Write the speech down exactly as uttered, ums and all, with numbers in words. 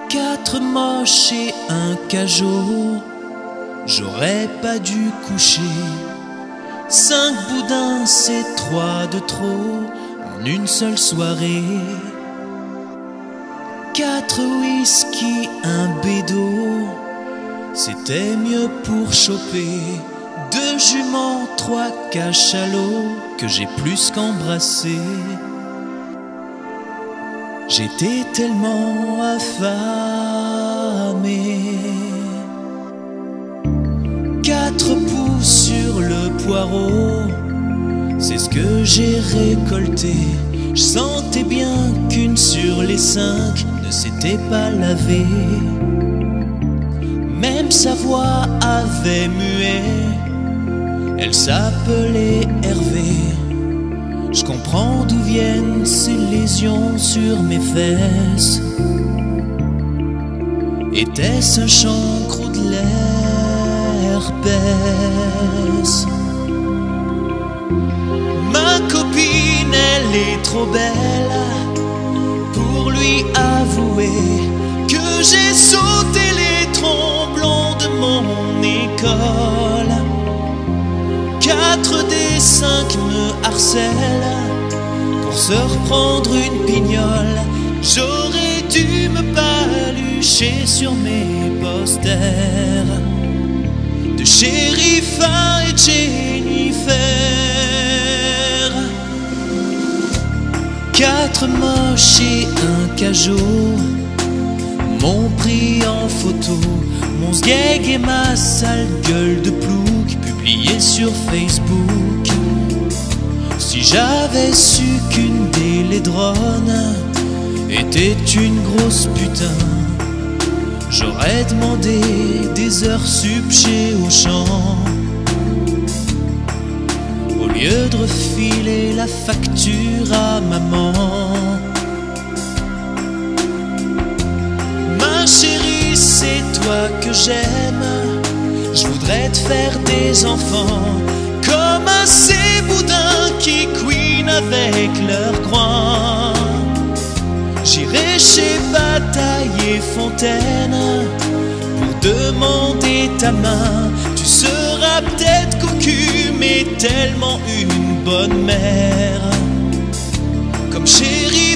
Quatre moches et un cajot, j'aurais pas dû coucher. Cinq boudins, c'est trois de trop en une seule soirée. Quatre whisky, un bédo, c'était mieux pour choper. Deux juments, trois cachalots que j'ai plus qu'embrassé. J'étais tellement affamé. Quatre pouces sur le poireau, c'est ce que j'ai récolté. Je sentais bien qu'une sur les cinq ne s'était pas lavée. Même sa voix avait mué, elle s'appelait Hervé. Je comprends d'où viennent ces lésions sur mes fesses. Était-ce un chancre ou de l'herpès? Ma copine, elle est trop belle pour lui avouer que j'ai sauté les tromblons de mon école. Quatre des cinq me harcèlent pour se reprendre une pignole. J'aurais dû me palucher sur mes posters de Sherifa et Jennifer. Quatre moches et un cajot m'ont pris en photo, mon sgeg et ma sale gueule de plouc publiée sur Facebook. Si j'avais su qu'une des laidronnes était une grosse putain, j'aurais demandé des heures sup chez Auchan, au lieu de refiler la facture à maman. Ma chérie, c'est toi que j'aime, je voudrais te faire des enfants comme à ces boudins qui couinent avec leurs groins. J'irai chez Bataille et Fontaine pour demander ta main. Tu seras peut-être cocu, mais tellement une bonne mère, comme chérie.